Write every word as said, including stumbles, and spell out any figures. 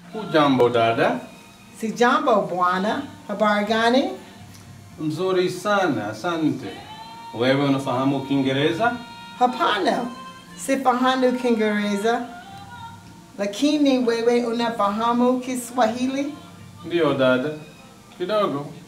Hujambo dada? Sijambo bwana, habari gani? Mzuri sana, asante. Wewe unafahamu Kiingereza? Hapana, sifahamu Kiingereza. Lakini wewe unafahamu Kiswahili? Ndio dada, kidogo.